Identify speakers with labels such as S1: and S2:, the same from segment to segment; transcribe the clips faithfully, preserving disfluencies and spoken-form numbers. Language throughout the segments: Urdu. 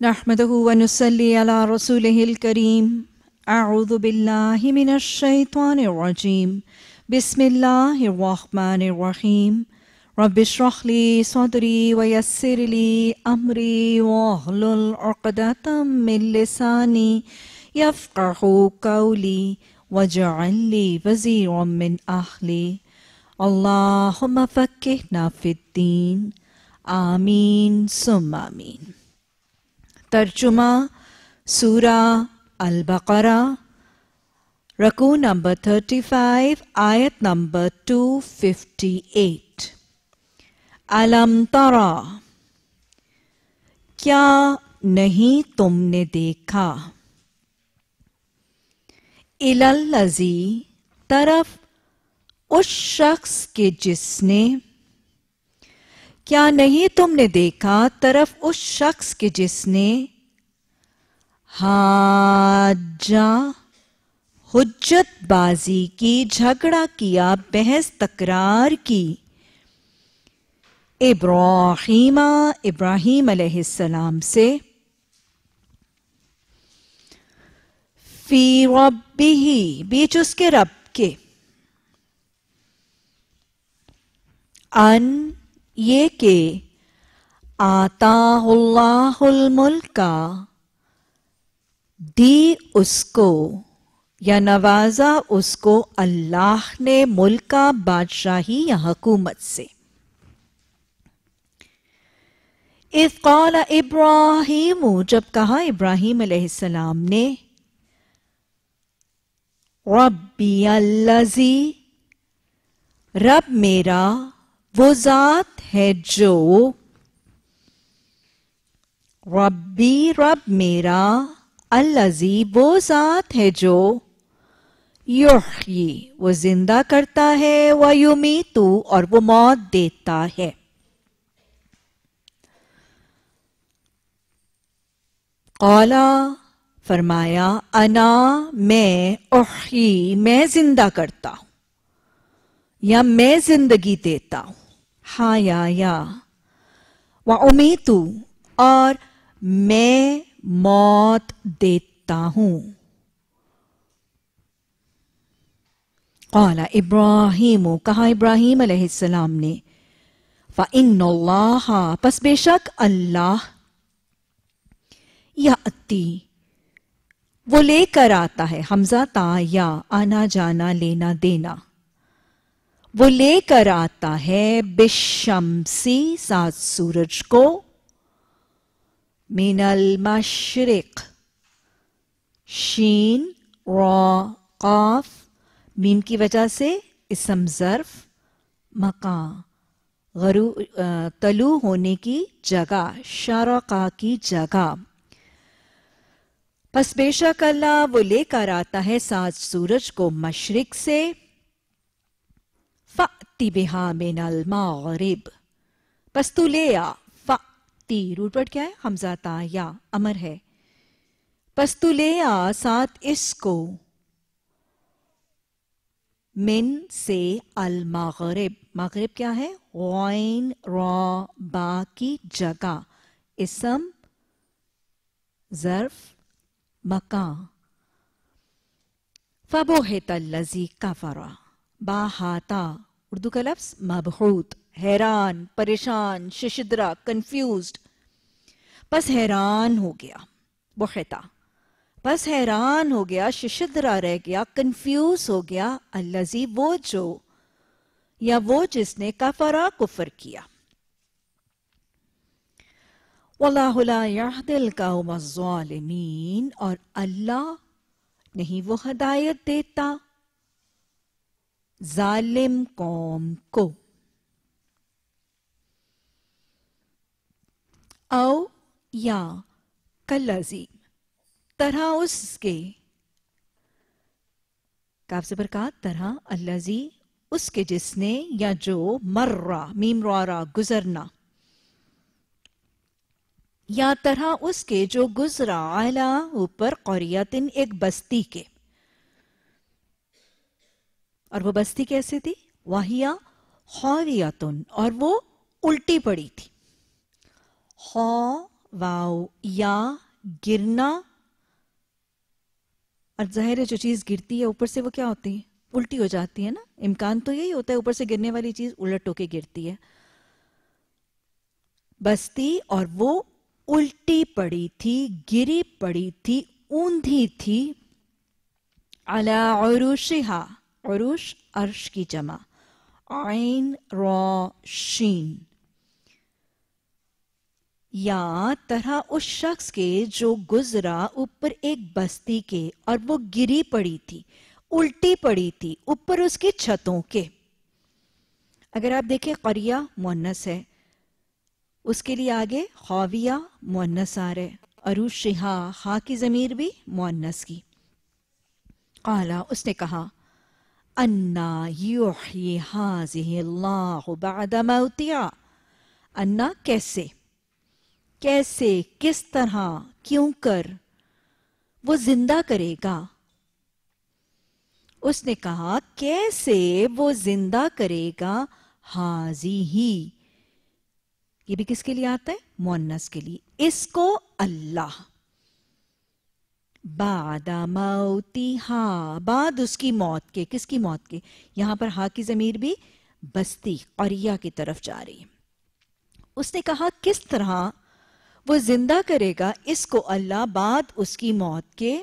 S1: नहमदुहु व नुसल्ली अला रसूलिहिल करीम। अऊज़ु बिल्लाहि मिनश शैतानिर रजीम। बिस्मिल्लाहिर रहमानिर रहीम। रब्बिश्रह ली सदरी व यस्सिर ली अमरी वहलुल उक़दतम मिन लिसानी यफ़क़हू क़ौली वजअल ली वज़ीरम मिन अहली। अल्लाहुम्मा फ़क़्क़िहना फ़िद्दीन। आमीन सुम्मा आमीन। तर्जुमा सूरा अल बकरा, रकू नंबर पैंतीस, आयत नंबर दो सौ अट्ठावन। अलम तरा, क्या नहीं तुमने देखा, इलल्लज़ी, तरफ उस शख्स के जिसने, क्या नहीं तुमने देखा तरफ उस शख्स के जिसने हाजा, हुज्जत बाजी की, झगड़ा किया, बहस तकरार की, इब्राहीमा, इब्राहीम अलैहिस्सलाम से, फी रब्बिही, बीच उसके रब के, अन, ये के, आताहुल्लाहुल मुल्का, दी उसको या नवाजा उसको अल्लाह ने मुल्का, बादशाही या हुकूमत से। इज़ क़ाला इब्राहीम, जब कहा इब्राहीम अलैहिस्सलाम ने, रब्बी अल्लज़ी, रब मेरा वो ज़ात है जो, रब्बी रब मेरा, अल्लज़ी वो ज़ात है जो, युह्यी वो जिंदा करता है, व युमीतु और वो मौत देता है। क़ाला फरमाया, अना मैं, उह्यी मैं जिंदा करता हूं या मैं जिंदगी देता हूं, हा या या, व उमीतु और मैं मौत देता हूं। क़ाला इब्राहीम, कहा इब्राहीम अलैहिस्सलाम ने, फ़इन्नल्लाह, पस बेशक अल्लाह, याती वो लेकर आता है, हमजा ता या, आना जाना लेना देना, वो लेकर आता है, बिशम्सी सात सूरज को, मिनल मशरिक, शीन रा काफ मीम की वजह से इसम ज़र्फ, मका गरू तलू होने की जगह, शरका की जगह। बस बेशक अल्लाह वो लेकर आता है सात सूरज को मशरिक से, फ़अती बिहा मिनल मग़रिब, बस तू ले आ, फ़अती रूट वर्ड क्या है, हमज़ा ता या, अमर है, बस तू ले आ साथ इसको, मिन से अल मग़रिब, मग़रिब क्या है, गैन रा बा की जगह, इसम ज़र्फ मका, फ़बुहितल्लज़ी कफ़रा, बाहाता उर्दू का लफ्ज मबहूत, हैरान, परेशान, शिशिद्रा, कंफ्यूज्ड, बस हैरान हो गया, बुहिता बस हैरान हो गया, शिशिद्रा रह गया, कंफ्यूज हो गया, अल्लज़ी वो जो, या वो जिसने कफरा कुफर किया। वल्लाहु ला यहदिल कौमज़ ज़ालिमीन, और अल्लाह नहीं वो हदायत देता जालिम कौम को। औ या कल्लज़ी, तरह उसके, काफ से बरकत तरह, अल्लज़ी उसके जिसने, या जो, मर्रा मीम रारा गुजरना, या तरह उसके जो गुजरा, आला ऊपर, क़रियतिन एक बस्ती के, और वो बस्ती कैसे थी, वाहिया ख़ावियतुन, और वो उल्टी पड़ी थी, खा واو یا گرنا، اور ظاہر ہے جو چیز گرتی ہے اوپر سے وہ کیا ہوتی ہے؟ الٹی ہو جاتی ہے نا. امکان تو یہی ہوتا ہے اوپر سے گرنے والی چیز الٹ ہو کے گرتی ہے. بستی اور وہ الٹی پڑی تھی، گری پڑی تھی، اوندھی تھی. علی عروشہا، عروش عرش کی جمع، عین را شین. یا طرح اس شخص کے جو گزرا اوپر ایک بستی کے اور وہ گری پڑی تھی، الٹی پڑی تھی اوپر اس کی چھتوں کے. اگر آپ دیکھیں قریہ مؤنث ہے، اس کے لیے آگے خاویہ مؤنث آ رہے، عروشہا ہا کی ضمیر بھی مؤنث کی. قالا اس نے کہا انا یحیی ہذہ اللہ بعد موتہا، انا کیسے، کیسے، کس طرح، کیوں کر وہ زندہ کرے گا. اس نے کہا کیسے وہ زندہ کرے گا، ہذہ، یہ بھی کس کے لیے آتا ہے؟ مؤنث کے لیے، اس کو اللہ. بعد موتہا، بعد اس کی موت کے. کس کی موت کے؟ یہاں پر ہا کی ضمیر بھی بستی قریہ کی طرف جا رہی ہے. اس نے کہا کس طرح وہ زندہ کرے گا اس کو اللہ بعد اس کی موت کے.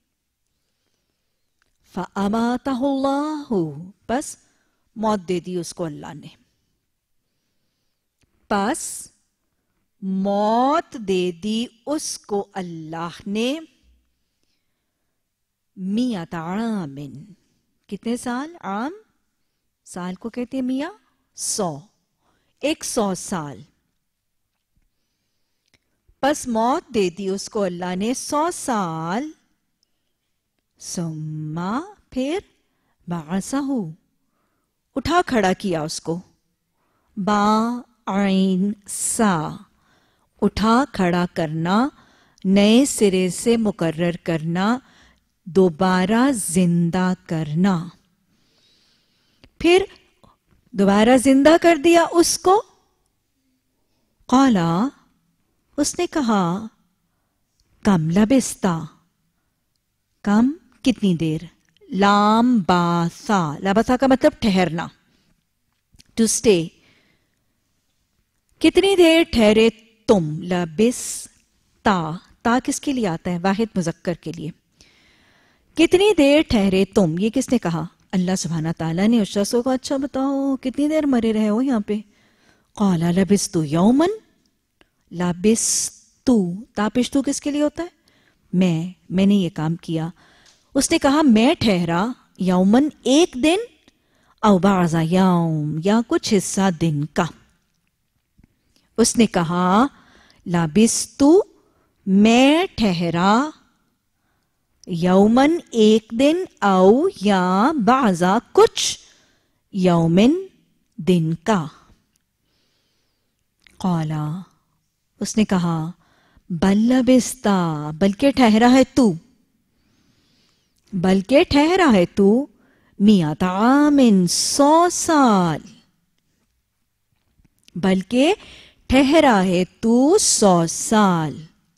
S1: فَأَمَاتَهُ اللَّهُ، پس موت دے دی اس کو اللہ نے. پس موت دے دی اس کو اللہ نے. میت عام، کتنے سال؟ عام، سال کو کہتے ہیں میاں، سو، ایک سو سال. پس موت دے دی اس کو اللہ نے سو سال. ثم، پھر بعثہ، اٹھا کھڑا کیا اس کو. با عین سا، اٹھا کھڑا کرنا، نئے سرے سے مقرر کرنا، دوبارہ زندہ کرنا. پھر دوبارہ زندہ کر دیا اس کو. قالا، اس نے کہا کم لبستا، کم کتنی دیر. لام با سا، لبسا کا مطلب ٹھہرنا، ٹو اسٹے. کتنی دیر ٹھہرے تم. لبس تا، تا کس کے لیے آتا ہے؟ واحد مذکر کے لیے. کتنی دیر ٹھہرے تم، یہ کس نے کہا؟ اللہ سبحانہ تعالیٰ نے اس شخص کو کہا اچھا بتاؤ کتنی دیر مرے رہے ہو یہاں پہ. قالا لبستو یومن، لبستو، تا پشتو کس کے لیے ہوتا ہے؟ میں میں نے یہ کام کیا. اس نے کہا میں ٹھہرا یومن، ایک دن، او بعض یوم، یا کچھ حصہ دن کا. اس نے کہا لبستو، میں ٹھہرا، یومن ایک دن، او یا بعضا کچھ، یومن دن کا. قالا، اس نے کہا بل لبستا، بلکہ ٹھہرا ہے تو، بلکہ ٹھہرا ہے تو، میات عام، سو سال، بلکہ ٹھہرا ہے تو سو سال.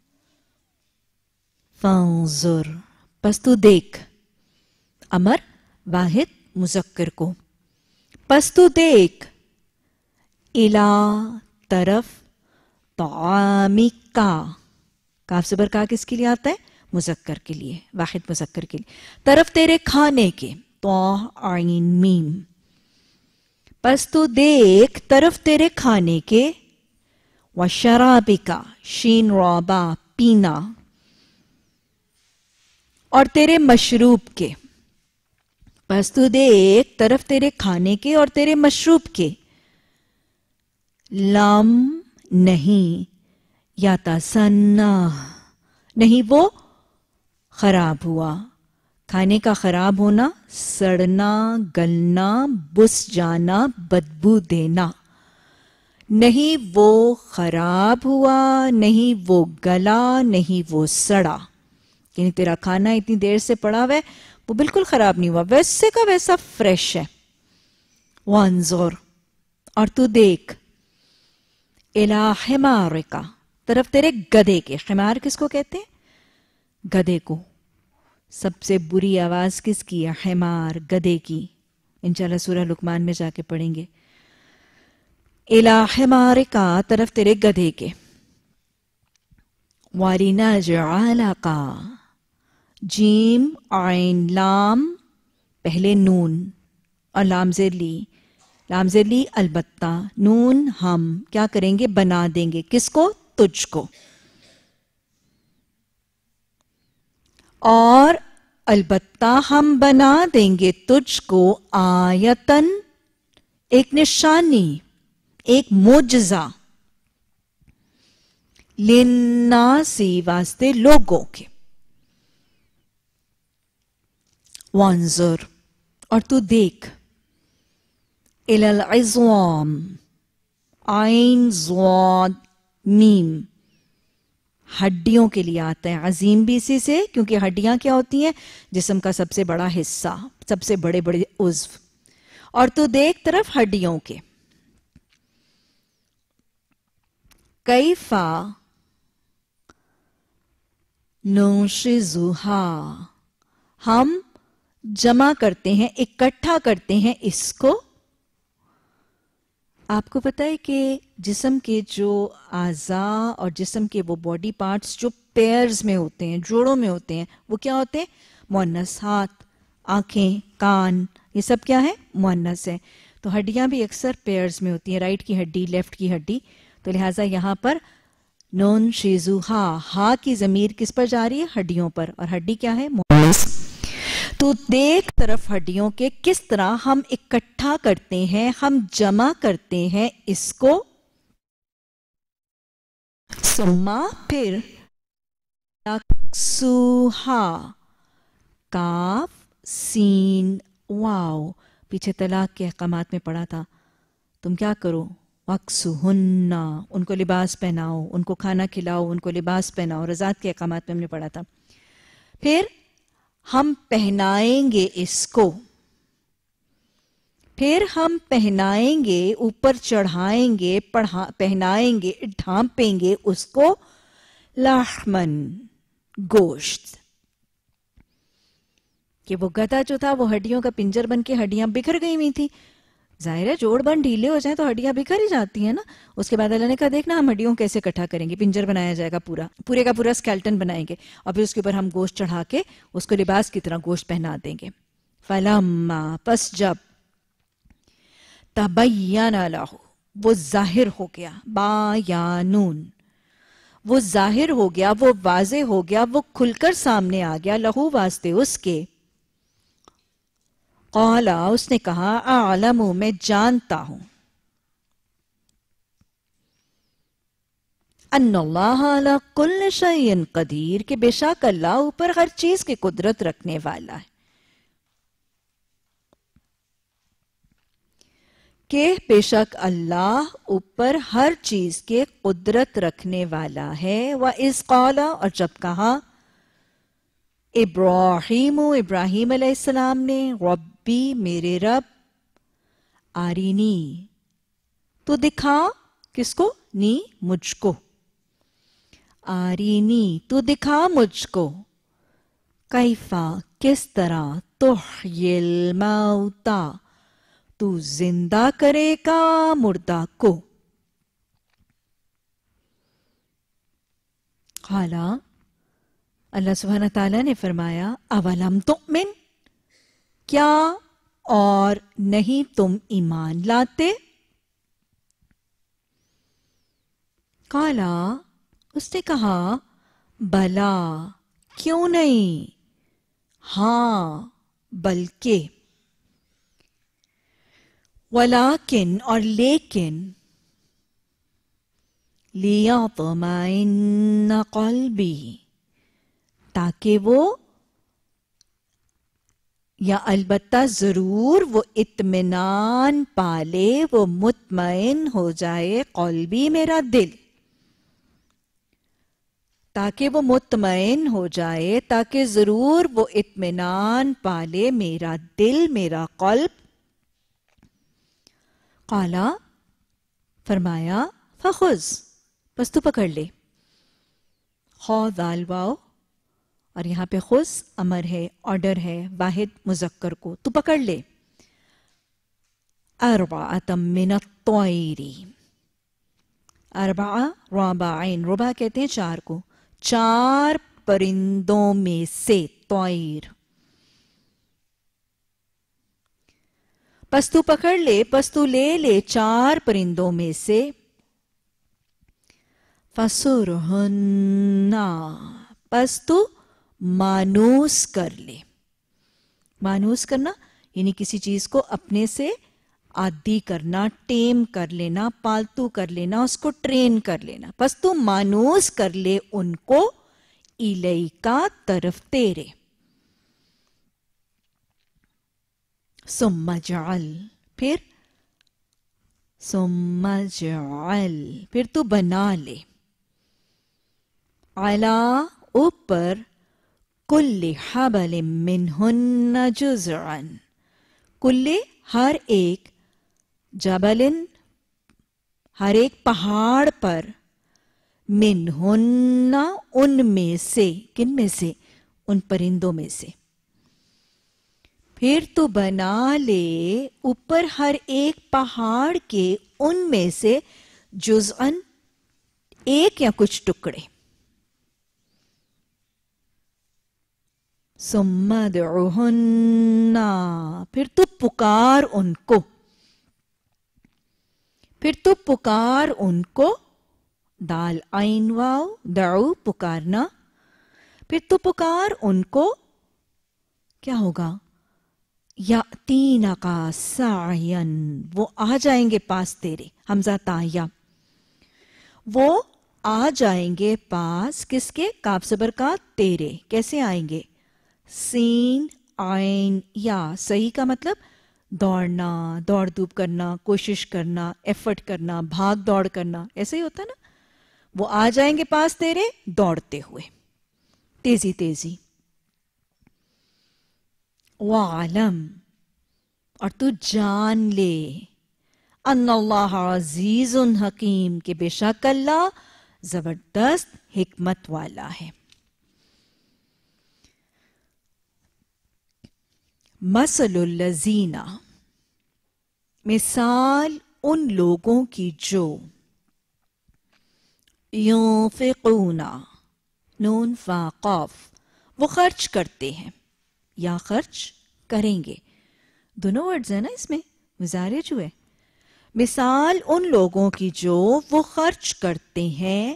S1: فانظر، پس تو دیکھ، امر واحد مذکر کو، پس تو دیکھ، الا طرف، طعامک کا، کاف زبر کا کس کے لیے آتا ہے؟ مذکر کے لیے، واحد مذکر کے لیے. طرف تیرے کھانے کے، طا عین میم. پس تو دیکھ طرف تیرے کھانے کے، وشرابک، شین را با، پینا، اور تیرے مشروب کے. پس تو دیکھ طرف تیرے کھانے کے اور تیرے مشروب کے. لم، نہیں، یا تسنہ، نہیں وہ خراب ہوا. کھانے کا خراب ہونا، سڑنا، گلنا، بس جانا، بدبو دینا. نہیں وہ خراب ہوا، نہیں وہ گلا، نہیں وہ سڑا. یعنی تیرا کھانا اتنی دیر سے پڑا ہوا ہے وہ بالکل خراب نہیں ہوا، ویسے کا ویسا فریش ہے. وانظر، اور تو دیکھ، الی حمارک، طرف تیرے گدھے کے. خمار کس کو کہتے ہیں؟ گدھے کو. سب سے بری آواز کس کی ہے؟ حمار، گدھے کی. انشاءاللہ سورہ لقمان میں جا کے پڑھیں گے. الا حمار کا، طرف تیرے گدھے کے. وَلِنَجْعَلَ کا، جیم عین لام پہلے نون اور لام زیر لی. لام زیر لی البتہ، نون ہم کیا کریں گے؟ بنا دیں گے. کس کو؟ تجھ کو. اور البتہ ہم بنا دیں گے تجھ کو آیتن، ایک نشانی، ایک معجزہ. للناسی، واسطے لوگوں کے. وانظر، اور تو دیکھ. الی العظام، عین ضاد میم، ہڈیوں کے لیے آتا ہے. عظیم بھی اسی سے، کیونکہ ہڈیاں کیا ہوتی ہیں؟ جسم کا سب سے بڑا حصہ، سب سے بڑے بڑے عضو. اور تو دیکھ طرف ہڈیوں کے. کیفا ننشزھا، ہم جمع کرتے ہیں، اکٹھا کرتے ہیں اس کو. آپ کو پتہ ہے کہ جسم کے جو اعضاء اور جسم کے وہ باڈی پارٹس جو پیئرز میں ہوتے ہیں، جوڑوں میں ہوتے ہیں، وہ کیا ہوتے ہیں؟ مؤنث. ہاتھ، آنکھیں، کان، یہ سب کیا ہے؟ مؤنث ہے. تو ہڈیاں بھی اکثر پیئرز میں ہوتی ہیں، رائٹ کی ہڈی، لیفٹ کی ہڈی. تو لہٰذا یہاں پر نون شیزو ہا، ہا کی ضمیر کس پر جا رہی ہے؟ ہڈیوں پر. اور ہڈی کیا ہے؟ مؤنث. تو دیکھ طرف ہڈیوں کے کس طرح ہم اکٹھا کرتے ہیں، ہم جمع کرتے ہیں اس کو. سما، پھر یکسوہا، کاف سین واو. پیچھے طلاق کے احکامات میں پڑھا تھا. تم کیا کرو؟ وَقْسُهُنَّ، ان کو لباس پہناؤ، ان کو کھانا کھلاؤ، ان کو لباس پہناؤ. رضاعت کے احکامات میں ہم نے پڑھا تھا. پھر ہم پہنائیں گے اس کو. پھر ہم پہنائیں گے، اوپر چڑھائیں گے، پہنائیں گے، ڈھانپیں گے اس کو. لحمن، گوشت. کہ وہ گدھا جو تھا وہ ہڈیوں کا پنجر بن کے ہڈیاں بکھر گئی ہوئی تھی. ظاہر ہے جوڑ بند ڈھیلے ہو جائیں تو ہڈیاں بکھر ہی جاتی ہیں نا. اس کے بعد اللہ نے کہا دیکھنا ہم ہڈیوں کیسے اکٹھا کریں گے. پنجر بنایا جائے گا، پورا پورے کا پورا اسکیلٹن بنائیں گے، اور پھر اس کے اوپر ہم گوشت چڑھا کے اس کو لباس کی طرح گوشت پہنا دیں گے. فلما، پس جب، تبین لہ، وہ ظاہر ہو گیا. بایانون، وہ ظاہر ہو گیا، وہ واضح ہو گیا، وہ کھل کر سامنے آ گیا. لہو، واسطے اس کے. قالا، اس نے کہا، اعلم، میں جانتا ہوں. ان اللہ علی کل شیء قدیر، کہ بے شک اللہ اوپر ہر چیز کی قدرت رکھنے والا ہے. کہ بے شک اللہ اوپر ہر چیز کے قدرت رکھنے والا ہے. وَإِذْ قَالَ، اور جب کہا ابراہیم، ابراہیم علیہ السلام نے، ربی، میرے رب، آرینی، تو دکھا، کس کو؟ نی، مجھ کو. آرینی، تو دکھا مجھ کو. کیفا، کس طرح، تحیی الموتا، تو زندہ کرے گا مردہ کو. قالا، اللہ سبحانہ تعالیٰ نے فرمایا، اولم تؤمن، کیا اور نہیں تم ایمان لاتے؟ قالا، اس نے کہا، بلا، کیوں نہیں، ہاں بلکہ. ولیکن، اور لیکن، لیطمئن قلبی، تاکہ وہ، یا البتہ ضرور وہ اطمینان پالے، وہ مطمئن ہو جائے، قلبی، میرا دل. تاکہ وہ مطمئن ہو جائے، تاکہ ضرور وہ اطمینان پالے میرا دل، میرا قلب. قالا، فرمایا، فخذ، بس تو پکڑ لے. خو دال واو، اور یہاں پہ خذ امر ہے، آرڈر ہے واحد مذکر کو، تو پکڑ لے. اربعۃ من الطیر، اربعہ رابع عین، ربع کہتے ہیں چار کو، چار پرندوں میں سے، طیر. پس تو پکڑ لے، پس تو لے لے چار پرندوں میں سے. فَصُرْهُنَّ، پس تو مانوس کر لے. مانوس کرنا یعنی کسی چیز کو اپنے سے عادی کرنا، ٹیم کر لینا، پالتو کر لینا، اس کو ٹرین کر لینا. پس تو مانوس کر لے ان کو، الیکا طرف تیرے. ثم جعل، پھر ثم جعل، پھر تو بنا لے. علا، اوپر، کل حبل منہن جزعا، کل ہر ایک، جبلن ہر ایک پہاڑ پر، منہن ان میں سے، کن میں سے؟ ان پرندوں میں سے. پھر تو بنا لے اوپر ہر ایک پہاڑ کے ان میں سے، جزءاً ایک یا کچھ ٹکڑے. ثم ادعوہن، پھر تو پکار ان کو، پھر تو پکار ان کو، دال عین واو، دعو پکارنا. پھر تو پکار ان کو، کیا ہوگا؟ یاتینک سعیا، وہ آ جائیں گے پاس تیرے، حمزہ تایا، وہ آ جائیں گے پاس کس کے؟ کاف زبر کا تیرے. کیسے آئیں گے؟ سین عین یا، صحیح کا مطلب دوڑنا، دوڑ دھوپ کرنا، کوشش کرنا، ایفرٹ کرنا، بھاگ دوڑ کرنا، ایسے ہی ہوتا نا. وہ آ جائیں گے پاس تیرے دوڑتے ہوئے، تیزی تیزی. وَعَلَمْ، اور تو جان لے، ان اللہ عزیز حکیم، کہ بے شک اللہ زبردست حکمت والا ہے. مثل الذین، مثال ان لوگوں کی جو، ينفقون، نون فا قاف، وہ خرچ کرتے ہیں یا خرچ کریں گے، دونوں ورڈز ہیں نا اس میں، مزارع جو ہے. مثال ان لوگوں کی جو وہ خرچ کرتے ہیں،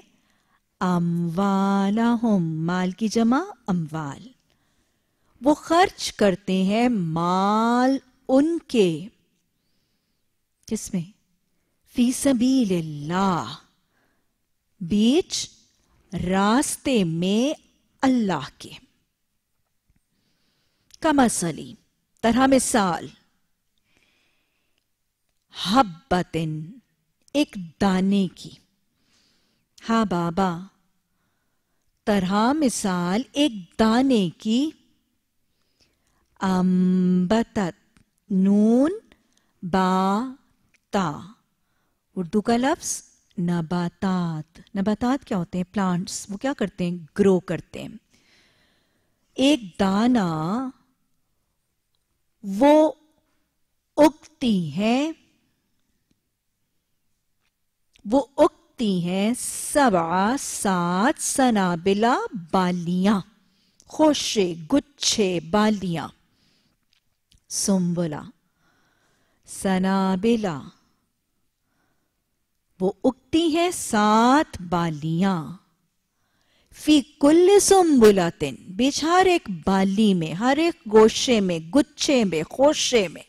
S1: اموالہم، مال کی جمع اموال، وہ خرچ کرتے ہیں مال ان کے، کس میں؟ فی سبیل اللہ، بیچ راستے میں اللہ کے. کمثلی، طرح مثال، حبتن، ایک دانے کی، ہا بابا، طرح مثال ایک دانے کی، انبتت، نون با تا، اردو کا لفظ نباتات. نباتات کیا ہوتے ہیں؟ پلانٹس. وہ کیا کرتے ہیں؟ گرو کرتے ہیں. ایک دانہ وہ اگتی ہے، وہ اگتی ہیں، سبع، سات، سنابلا، بالیاں، خوشے، گچھے، بالیاں. سنبلا، سنابلا، وہ اگتی ہیں سات بالیاں، فی کل سنبلاتن، بیچ ہر ایک بالی میں، ہر ایک گوشے میں، گچھے میں، خوشے میں،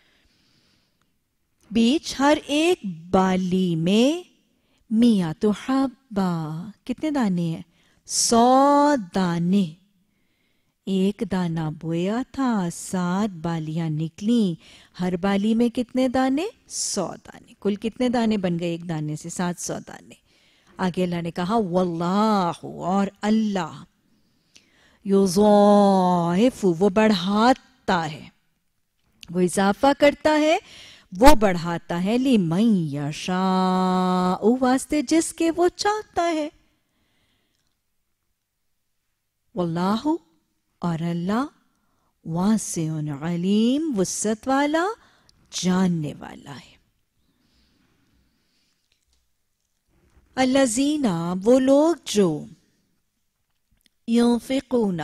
S1: بیچ ہر ایک بالی میں، میات حبہ، کتنے دانے ہیں؟ سو دانے. ایک دانہ بویا تھا، سات بالیاں نکلیں، ہر بالی میں کتنے دانے؟ سو دانے. کل کتنے دانے بن گئے ایک دانے سے؟ سات سو دانے. آگے اللہ نے کہا واللہ، اور اللہ، یضاعف، وہ بڑھاتا ہے، وہ اضافہ کرتا ہے، وہ بڑھاتا ہے، لمن یشاء، واسطے جس کے وہ چاہتا ہے. واللہ اور اللہ واسع علیم وسعت والا جاننے والا ہے. الذین وہ لوگ جو ينفقون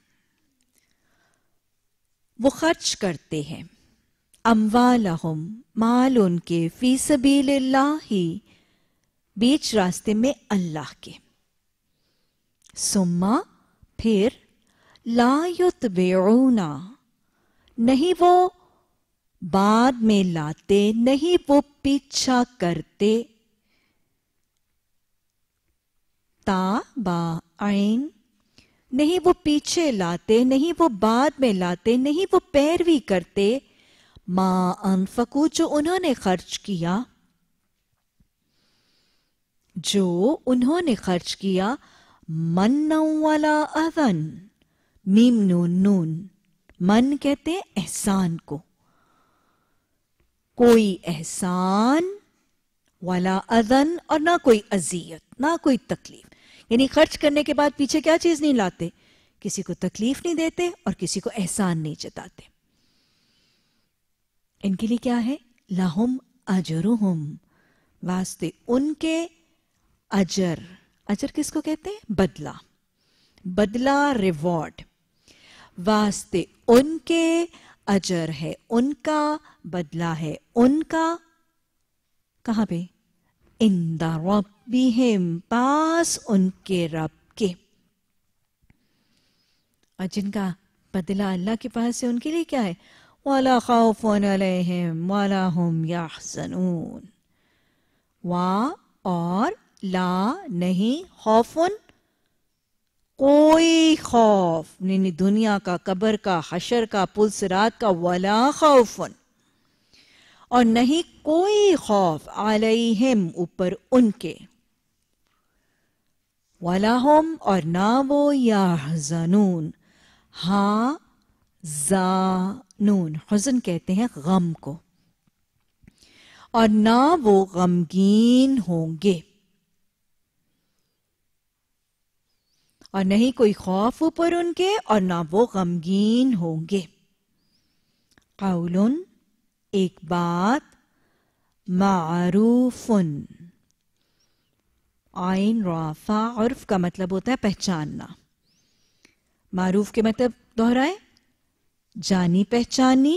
S1: وہ خرچ کرتے ہیں اموالہم مال ان کے فی سبیل اللہ ہی بیچ راستے میں اللہ کے ثم پھر لا یتبعون نہیں وہ بعد میں لاتے نہیں وہ پیچھا کرتے تا با عین نہیں وہ پیچھے لاتے نہیں وہ بعد میں لاتے نہیں وہ پیروی کرتے ما انفقو جو انہوں نے خرچ کیا جو انہوں نے خرچ کیا من ولا اذن میم نون نون من کہتے ہیں احسان کو کوئی احسان ولا اذن اور نہ کوئی اذیت نہ کوئی تکلیف یعنی خرچ کرنے کے بعد پیچھے کیا چیز نہیں لاتے کسی کو تکلیف نہیں دیتے اور کسی کو احسان نہیں جتاتے ان کے لیے کیا ہے لہم اجرہم واسطے ان کے اجر اجر کس کو کہتے ہیں بدلہ بدلہ ریوارڈ واسطے ان کے اجر ہے ان کا بدلہ ہے ان کا کہاں پہ عند ربہم پاس ان کے رب کے اور جن کا بدلہ اللہ کے پاس ہے ان کے لیے کیا ہے وَلَا خَوْفٌ عَلَيْهِمْ وَلَا هُمْ يَحْزَنُونَ وا اور لا نہیں خوفن کوئی خوف یعنی دنیا کا قبر کا حشر کا پلسرات کا ولا خوفن اور نہیں کوئی خوف علیہم اوپر ان کے ولا ہم اور نہ وہ یحزنون ہاں زانون حزن کہتے ہیں غم کو اور نہ وہ غمگین ہوں گے اور نہیں کوئی خوف اوپر ان کے اور نہ وہ غمگین ہوں گے قولن ایک بات معروف عین رافع عرف کا مطلب ہوتا ہے پہچاننا معروف کے مطلب دہرائے جانی پہچانی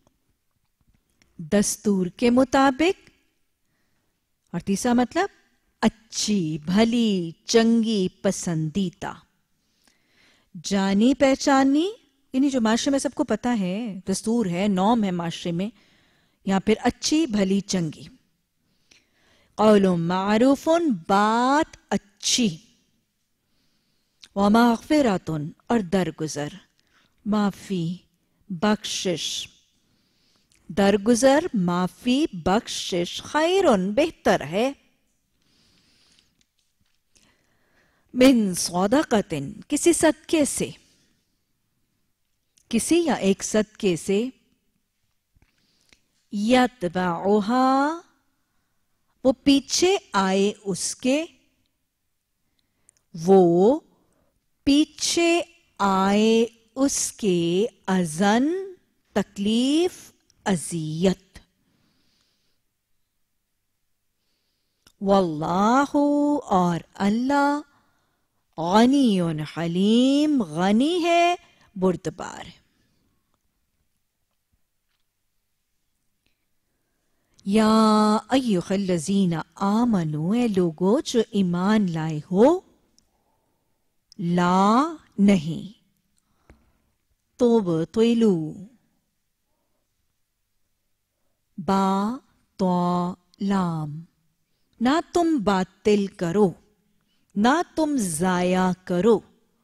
S1: دستور کے مطابق اور تیسرا مطلب اچھی بھلی چنگی پسندیدہ جانی پہچانی یعنی جو معاشرے میں سب کو پتا ہے دستور ہے نوم ہے معاشرے میں یا پھر اچھی بھلی چنگی قول معروف بات اچھی ومغفرۃ اور درگزر معافی بخشش درگزر معافی بخشش خیرن بہتر ہے من صدقۃ کسی صدقے سے کسی یا ایک صدقے سے یتبعها وہ پیچھے آئے اس کے وہ پیچھے آئے اس کے اذن تکلیف اذیت واللہ اور اللہ غنی حلیم غنی ہے بردبار ہے یا ایھا الذین آمنوا اے لوگو جو ایمان لائے ہو لا نہیں تبطلو با تو لام نہ تم باطل کرو نہ تم ضائع کرو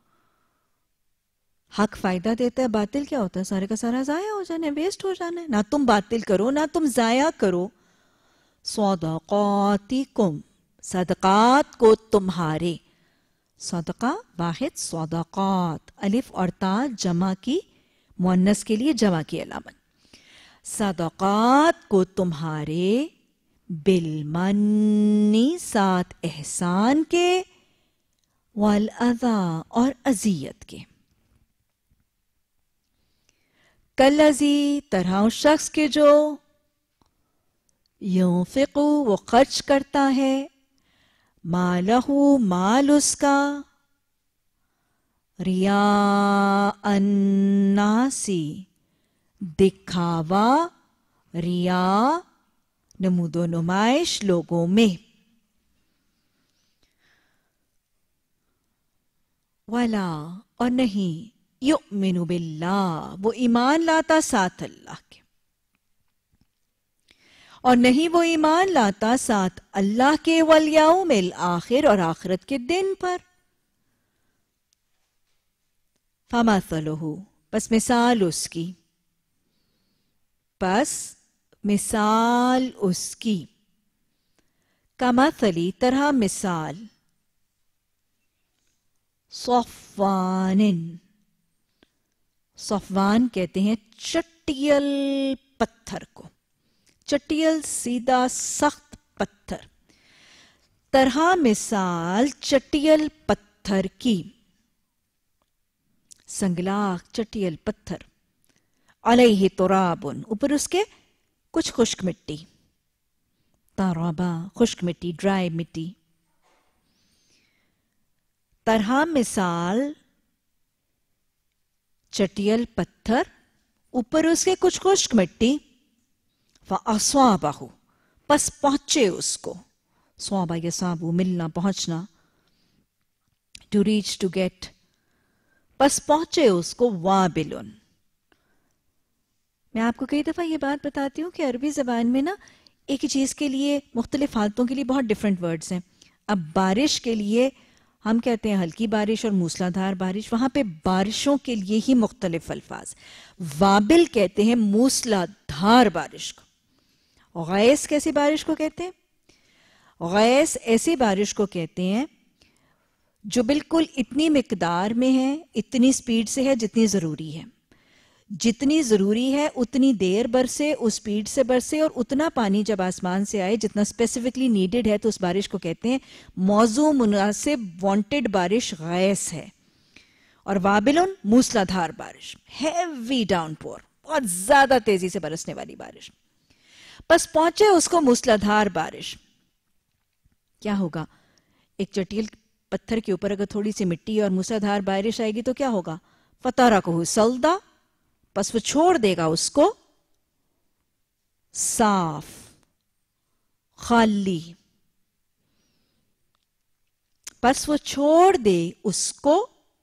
S1: حق فائدہ دیتا ہے باطل کیا ہوتا ہے سارے کا سارا ضائع ہو جانا ہے ویسٹ ہو جانا ہے نہ تم باطل کرو نہ تم ضائع کرو صدقاتکم صدقات کو تمہارے صدقہ واحد صدقات الف اور تا جمع کی مؤنث کے لیے جمع کی علامت صدقات کو تمہارے بالمنی ساتھ احسان کے والاذا اور اذیت کے. کلذی طرح اس شخص کے جو ينفق وہ خرچ کرتا ہے مالہ مال اس کا ریاء الناسی دکھاوا ریاء نمود و نمائش لوگوں میں ولا اور نہیں یؤمن باللہ وہ ایمان لاتا ساتھ اللہ کے اور نہیں وہ ایمان لاتا ساتھ اللہ کے والیوم الآخر اور آخرت کے دن پر. فمثلہ پس مثال اس کی پس مثال اس کی کمثلی طرح مثال صفوان صفوان کہتے ہیں چٹیل پتھر کو چٹیل سیدھا سخت پتھر طرح مثال چٹیل پتھر کی سنگلاخ چٹیل پتھر علیہ ترابن اوپر اس کے کچھ خشک مٹی ترابا خشک مٹی ڈرائی مٹی طرح مثال چٹیل پتھر اوپر اس کے کچھ خشک مٹی فَأَصَابَهُ پس پہنچے اس کو صوابہ یصابو ملنا پہنچنا to reach to get پس پہنچے اس کو وابلن. میں آپ کو کئی دفعہ یہ بات بتاتی ہوں کہ عربی زبان میں نا ایک ہی چیز کے لیے مختلف حالتوں کے لیے بہت ڈیفرنٹ ورڈز ہیں. اب بارش کے لیے ہم کہتے ہیں ہلکی بارش اور موسلادھار بارش، وہاں پہ بارشوں کے لیے ہی مختلف الفاظ. وابل کہتے ہیں موسلادھار بارش کو. غیث کیسی بارش کو کہتے ہیں؟ غیث ایسی بارش کو کہتے ہیں جو بالکل اتنی مقدار میں ہے، اتنی سپیڈ سے ہے جتنی ضروری ہے. جتنی ضروری ہے اتنی دیر برسے، اس سپیڈ سے برسے، اور اتنا پانی جب آسمان سے آئے جتنا اسپیسیفکلی نیڈڈ ہے، تو اس بارش کو کہتے ہیں موضوع مناسب وانٹڈ بارش غیث ہے. اور وابلن موسلادھار بارش، ہیوی ڈاؤن پور، بہت زیادہ تیزی سے برسنے والی بارش. بس پہنچے اس کو موسلادھار بارش. کیا ہوگا؟ ایک چٹیل پتھر کے اوپر اگر تھوڑی سی مٹی اور موسلادھار بارش آئے گی تو کیا ہوگا؟ فَتَرَكُهُ صَلْدًا پس وہ چھوڑ دے گا اس کو صاف خالی. پس وہ چھوڑ دے اس کو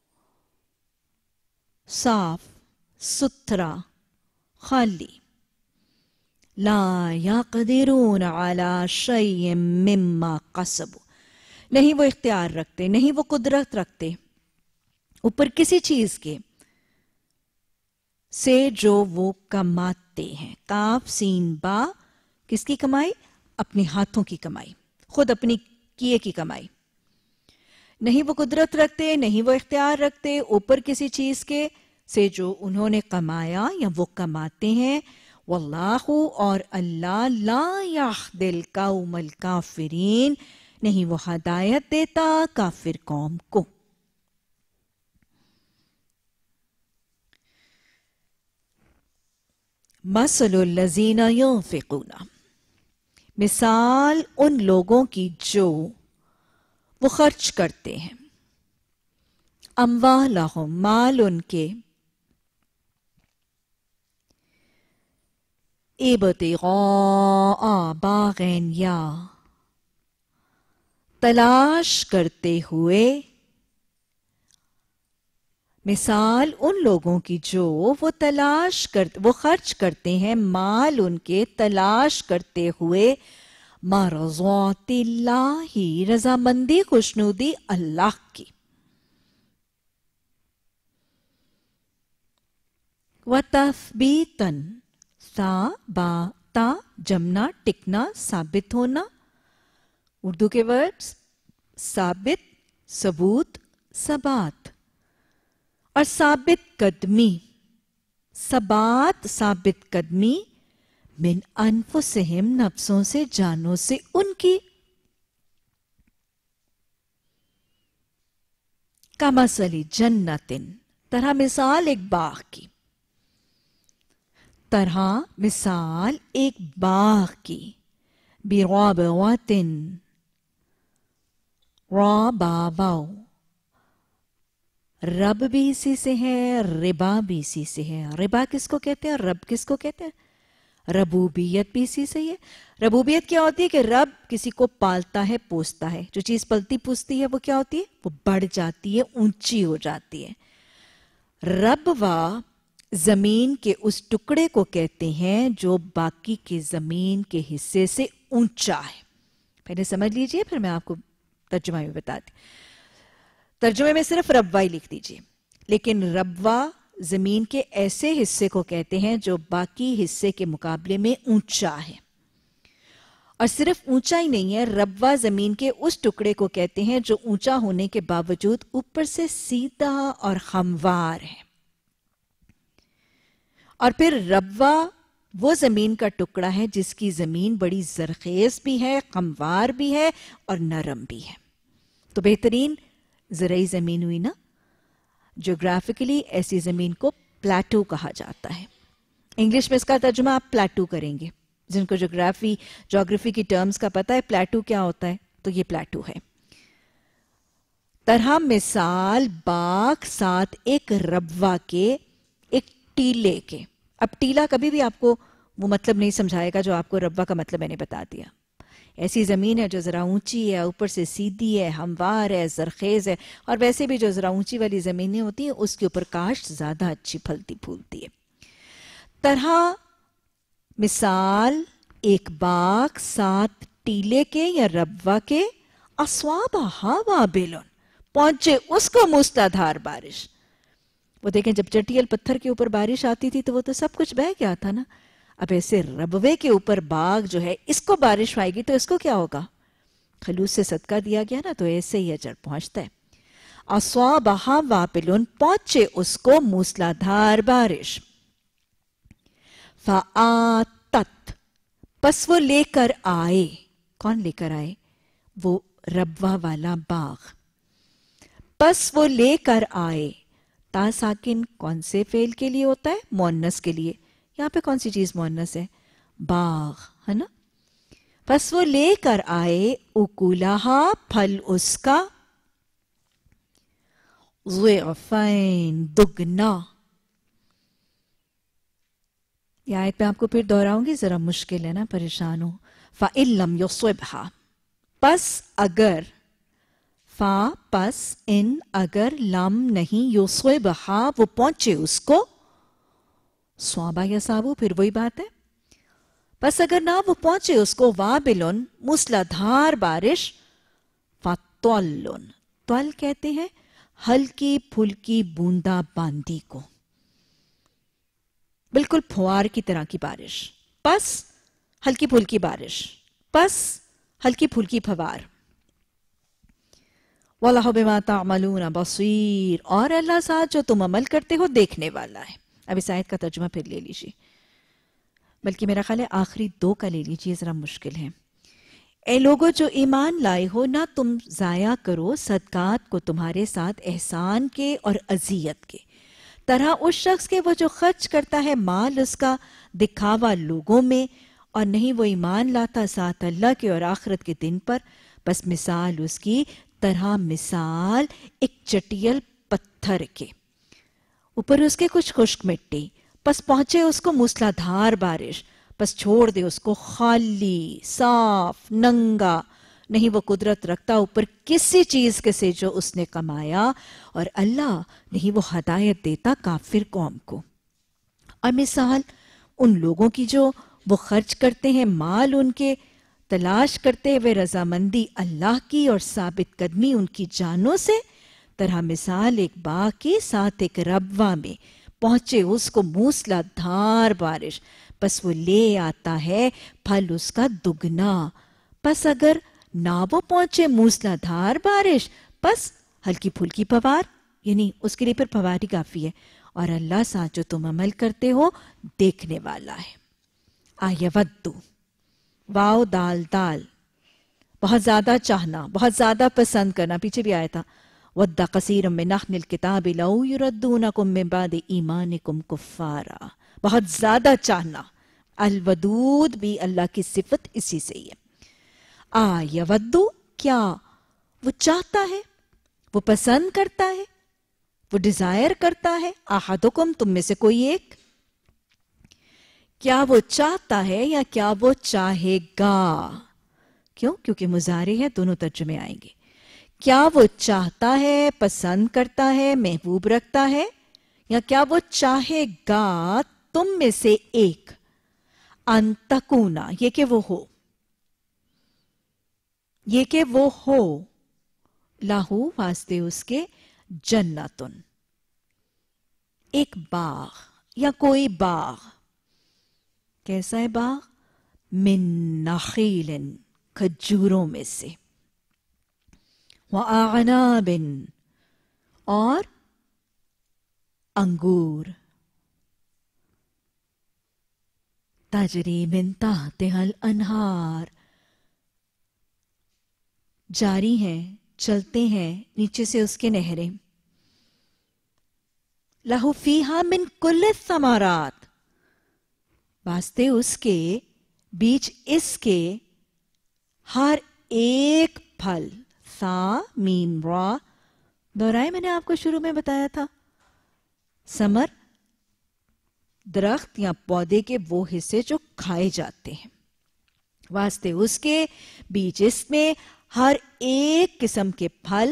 S1: صاف ستھرا خالی. لا یقدرون علی شیء مما کسبوا نہیں وہ اختیار رکھتے، نہیں وہ قدرت رکھتے اوپر کسی چیز کے سے جو وہ کماتے ہیں. کاف سین با کس کی کمائی؟ اپنے ہاتھوں کی کمائی، خود اپنی کیے کی کمائی. نہیں وہ قدرت رکھتے، نہیں وہ اختیار رکھتے اوپر کسی چیز کے سے جو انہوں نے کمایا یا وہ کماتے ہیں. واللہ اور اللہ لا یہدی القوم الکافرین نہیں وہ ہدایت دیتا کافر قوم کو. مثل الذین ینفقون مثال ان لوگوں کی جو وہ خرچ کرتے ہیں اموالہم مال ان کے ابتغاء باغین یا تلاش کرتے ہوئے. مثال ان لوگوں کی جو وہ تلاش کرتے وہ خرچ کرتے ہیں مال ان کے تلاش کرتے ہوئے مرضات اللہ رضامندی خوشنودی اللہ کی. وَتَثْبِيتًا تا با تا جمنا ٹکنا ثابت ہونا. اردو کے ورڈز ثابت، ثبوت، ثبات اور ثابت قدمی. ثبات ثابت قدمی من انفسہم نفسوں سے جانوں سے ان کی. कमसली जन्नतिन, तरह मिसाल एक बाग की, तरह मिसाल एक बाग की, बिरवाबवातिन, रा बावाओ, रब भी इसी से है, रिबा भी इसी से है। रिबा किसको कहते हैं, रब किसको कहते हैं? रबूबियत भी इसी से ही है। रबूबियत क्या होती है कि रब किसी को पालता है, पोसता है। जो चीज पलती पूछती है वो क्या होती है? वो बढ़ जाती है, ऊंची हो जाती है। रब वा जमीन के उस टुकड़े को कहते हैं जो बाकी के जमीन के हिस्से से ऊंचा है। पहले समझ लीजिए, फिर मैं आपको तर्जुमा में बताती। तर्जुमे में सिर्फ रब्वा ही लिख दीजिए, लेकिन रब्वा जमीन के ऐसे हिस्से को कहते हैं जो बाकी हिस्से के मुकाबले में ऊंचा है। और सिर्फ ऊंचा ही नहीं है, रब्वा जमीन के उस टुकड़े को कहते हैं जो ऊंचा होने के बावजूद ऊपर से सीधा और हमवार है। और फिर रब्वा वो जमीन का टुकड़ा है जिसकी जमीन बड़ी जरखेज भी है, हमवार भी है और नरम भी है। तो बेहतरीन ज़राई जमीन हुई ना। ज्योग्राफिकली ऐसी जमीन को प्लेटू कहा जाता है। इंग्लिश में इसका तर्जुमा आप प्लेटू करेंगे। जिनको ज्योग्राफी ज्योग्राफी की टर्म्स का पता है प्लेटू क्या होता है, तो ये प्लेटू है। तरह मिसाल बाग साथ एक रब्वा के, एक टीले के। अब टीला कभी भी आपको वो मतलब नहीं समझाएगा जो आपको रब्वा का मतलब मैंने बता दिया। ऐसी ज़मीन है जो ज़रा ऊंची है, ऊपर से सीधी है, हमवार है, जरखेज है। और वैसे भी जो ज़रा ऊंची वाली ज़मीनें होती हैं उसके ऊपर काश्त ज़्यादा अच्छी फलती फूलती है। तरह मिसाल एक बाग साथ टीले के या रब्वा के, अस्वाबा हवा बिलन, पहुंचे उसको मूसलाधार बारिश। वो देखें जब चटियल पत्थर के ऊपर बारिश आती थी तो वो तो सब कुछ बह गया था ना। अब ऐसे रबवे के ऊपर बाग जो है इसको बारिश आएगी तो इसको क्या होगा? खलूस से सदका दिया गया ना, तो ऐसे ही अजर पहुंचता है। अस्वाबहा वाबिलुन, पहुंचे उसको मूसलाधार बारिश। फ़आतत, बस वो लेकर आए। कौन लेकर आए? वो रब्वा वाला बाग। बस वो लेकर आए। ता साकिन कौन से फेल के लिए होता है? मुअन्नस के लिए। यहाँ पे कौन सी चीज मुअन्नस है? बाग, है ना। बस वो लेकर आए उकुलहा, फल उसका, ज़िअफ़ैन, दुगना। ये आयत पे आपको फिर दोहराऊंगी, जरा मुश्किल है ना, परेशान हो। फ़इल्लम युसिबहा, पस अगर, फा पस इन अगर, लम नहीं, युसिबहा वो पहुंचे उसको, स्वाबा या साबु फिर वही बात है। बस अगर ना वो पहुंचे उसको, वाबिलुन मूसलाधार बारिश, फत्वल्लुन, त्वल कहते हैं हल्की फुल्की बूंदा बांदी को, बिल्कुल फुआर की तरह की बारिश। बस हल्की फुल्की बारिश, बस हल्की फुल्की फवार। वल्लाहु बिमा तामलून बसीर, और अल्लाह साथ जो तुम अमल करते हो देखने वाला है। अब इस आयत का तर्जुमा फिर ले लीजिए, बल्कि मेरा ख्याल है आखिरी दो का ले लीजिए, जरा मुश्किल है। ए लोगों जो ईमान लाए हो, ना तुम जाया करो सदकात को तुम्हारे साथ एहसान के और अजियत के तरह उस शख्स के वो जो खर्च करता है माल उसका दिखावा लोगों में, और नहीं वो ईमान लाता साथ अल्लाह के और आखिरत के दिन पर। बस मिसाल उसकी तरह मिसाल एक चटियल पत्थर के, ऊपर उसके कुछ खुश्क मिट्टी, बस पहुंचे उसको मूसलाधार बारिश, बस छोड़ दे उसको खाली साफ नंगा। नहीं वो कुदरत रखता ऊपर किसी चीज के से जो उसने कमाया, और अल्लाह नहीं वो हदायत देता काफिर कौम को। और मिसाल उन लोगों की जो वो खर्च करते हैं माल उनके, तलाश करते हुए रजामंदी अल्लाह की और साबित कदमी उनकी जानों से। तरह मिसाल एक बाग के साथ एक रब्वा में, पहुंचे उसको मूसलाधार बारिश, बस वो ले आता है फल उसका दुगना। बस अगर ना वो पहुंचे मूसलाधार बारिश, बस हल्की फुल्की फवार, यानी उसके लिए फिर फवार ही काफी है। और अल्लाह साथ जो तुम अमल करते हो देखने वाला है। आयवद्दू, वाओ दाल दाल, बहुत ज्यादा चाहना, बहुत ज्यादा पसंद करना, पीछे भी आया था। وَدَّ كَثِيرٌ مِّنْ أَهْلِ الْكِتَابِ لَوْ يُرَدُّونَكُم مِّن بَعْدِ إِيمَانِكُمْ كُفَّارًا. بہت زیادہ چاہنا. الودود بھی اللہ کی صفت اسی سے ہی ہے. آ یودو، کیا وہ چاہتا ہے، وہ پسند کرتا ہے، وہ ڈیزائر کرتا ہے، احدکم، تم میں سے کوئی ایک، کیا وہ چاہتا ہے یا کیا وہ چاہے گا؟ کیوں؟ کیونکہ مضارع ہے، دونوں ترجمے آئیں گے. کیا وہ چاہتا ہے، پسند کرتا ہے، محبوب رکھتا ہے، یا کیا وہ چاہے گا تم میں سے ایک، ان تکونا، یہ کہ وہ ہو، یہ کہ وہ ہو، لاہو، واسطے اس کے، جنتن، ایک باغ یا کوئی باغ. کیسا ہے باغ؟ من نخیل، کھجوروں میں سے، وَأَعْنَابٍ، اور انگور، تجری من تحتها الانہار، جاری ہیں، چلتے ہیں نیچے سے اس کے نہریں. لہو فیہا من کل الثمرات، واسطے اس کے، بیچ اس کے، ہر ایک پھل. سا میم را، دہرائے میں نے آپ کو شروع میں بتایا تھا، ثمر درخت یا پودے کے وہ حصے جو کھائے جاتے ہیں. واسطے اس کے، بیچ اس میں، ہر ایک قسم کے پھل.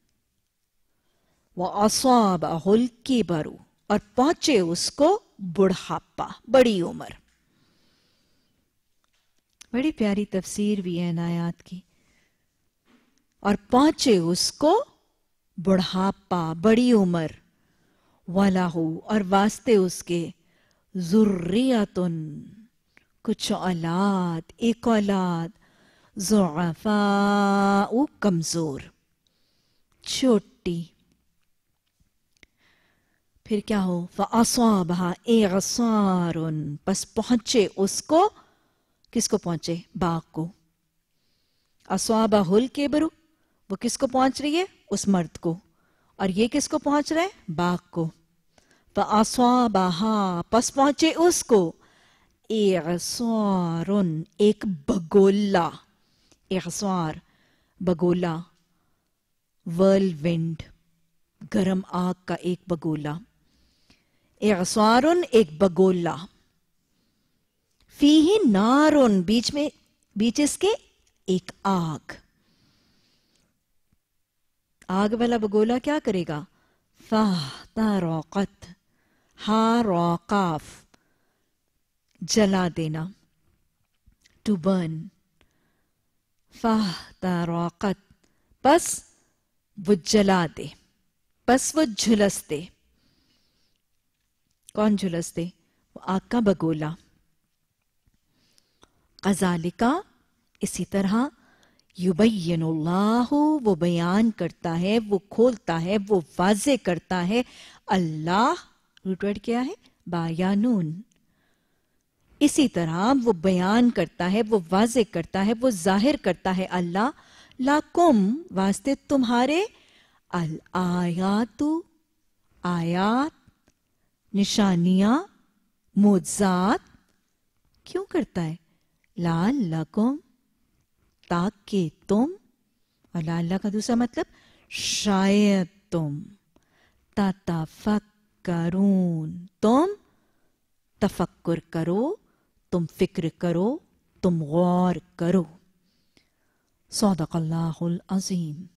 S1: وَأَصَابَهُ الْكِبَرُ، اور پہنچے اس کو بڑھاپا، بڑی عمر. بڑی پیاری تفسیر بھی ہے ان آیات کی. اور پہنچے اس کو بڑھاپا، بڑی عمر. وَلَهُ، اور واسطے اس کے، ذُرِّيَّةٌ، کچھ اولاد، ایک اولاد. ضعفاء، کمزور، چھوٹی. پھر کیا ہو؟ فَأَصَابَهَا إِعْصَارٌ، پس پہنچے اس کو، کس کو پہنچے؟ باغ کو. أَصَابَهُ الْكِبْرُ، وہ کس کو پہنچ رہی ہے؟ اس مرد کو. اور یہ کس کو پہنچ رہا ہے؟ باغ کو. فَأَصَابَهَا، پس پہنچے اس کو، إِعْصَارٌ، ایک بگولا. اعصار، بگولا، ورل ونڈ، گرم آگ کا ایک بگولا. اعصارن، ایک بگولا. فیہ نارن، بیچ میں، بیچ اس کے ایک آگ. آگ والا بگولا کیا کرے گا؟ فاحترقت، ہا را قاف، جلا دینا، ٹو برن. فاحترقت، پس وہ جلا دے، پس وہ جھلس دے. کون جھلس دے؟ وہ آگ کا بگولا. قذالک، اسی طرح، یبین اللہ، وہ بیان کرتا ہے، وہ کھولتا ہے، وہ واضح کرتا ہے. اللہ، روٹ ورڈ کیا ہے؟ بایانون. اسی طرح وہ بیان کرتا ہے، وہ واضح کرتا ہے، وہ ظاہر کرتا ہے اللہ. لَکُم، واسطے تمہارے، الآیات، آیات، نشانیاں، معجزات. کیوں کرتا ہے؟ لَعَلَّکُم، تاکہ تم، اور لعلہ کا دوسرا مطلب شاید تم، تتفکرون، تم تفکر کرو، تم فکر کرو، تم غور کرو. صدق اللہ العظیم.